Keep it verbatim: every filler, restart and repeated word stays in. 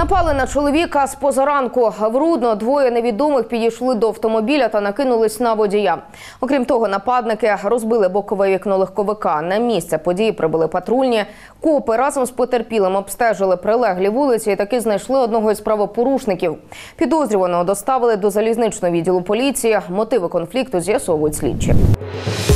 Напали на чоловіка з позаранку. В Рудно двоє невідомих підійшли до автомобіля та накинулись на водія. Окрім того, нападники розбили бокове вікно легковика. На місце події прибули патрульні. Копи разом з потерпілим обстежили прилеглі вулиці і таки знайшли одного із правопорушників. Підозрюваного доставили до залізничного відділу поліції. Мотиви конфлікту з'ясовують слідчі.